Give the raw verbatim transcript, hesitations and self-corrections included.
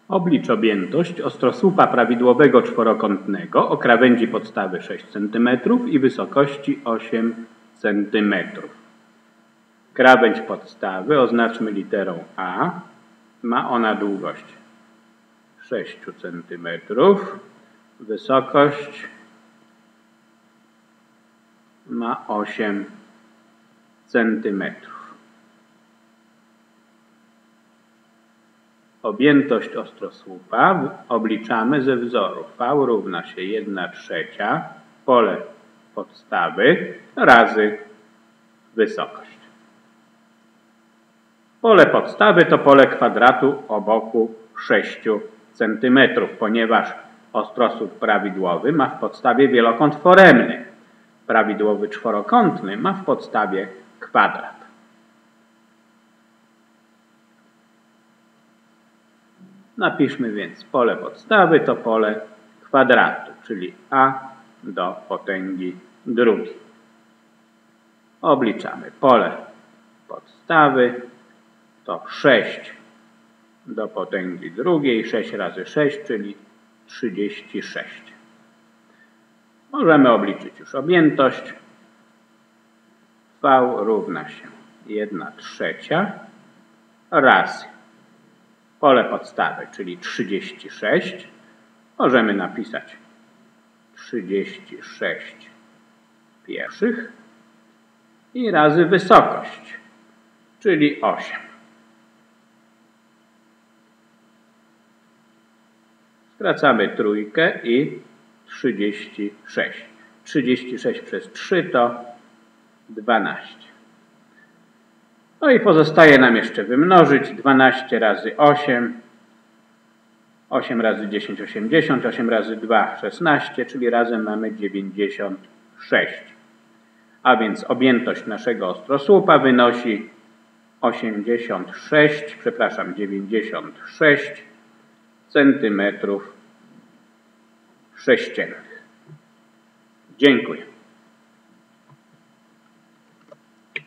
Oblicz objętość ostrosłupa prawidłowego czworokątnego o krawędzi podstawy sześć centymetrów i wysokości osiem centymetrów. Krawędź podstawy oznaczmy literą A. Ma ona długość sześć centymetrów. Wysokość ma osiem centymetrów. Objętość ostrosłupa obliczamy ze wzoru. V równa się jedna trzecia pole podstawy razy wysokość. Pole podstawy to pole kwadratu o boku sześć centymetrów, ponieważ ostrosłup prawidłowy ma w podstawie wielokąt foremny. Prawidłowy czworokątny ma w podstawie kwadrat. Napiszmy więc pole podstawy to pole kwadratu, czyli a do potęgi drugiej. Obliczamy pole podstawy to sześć do potęgi drugiej, sześć razy sześć, czyli trzydzieści sześć. Możemy obliczyć już objętość. V równa się jedna trzecia razy pole podstawy, czyli trzydzieści sześć. Możemy napisać trzydzieści sześć pierwszych i razy wysokość, czyli osiem. Skracamy trójkę i trzydzieści sześć. trzydzieści sześć przez trzy to dwanaście. No i pozostaje nam jeszcze wymnożyć dwanaście razy osiem. osiem razy dziesięć, osiemdziesiąt. osiem razy dwa, szesnaście, czyli razem mamy dziewięćdziesiąt sześć. A więc objętość naszego ostrosłupa wynosi osiemdziesiąt sześć, przepraszam, dziewięćdziesiąt sześć centymetrów sześciennych. Dziękuję.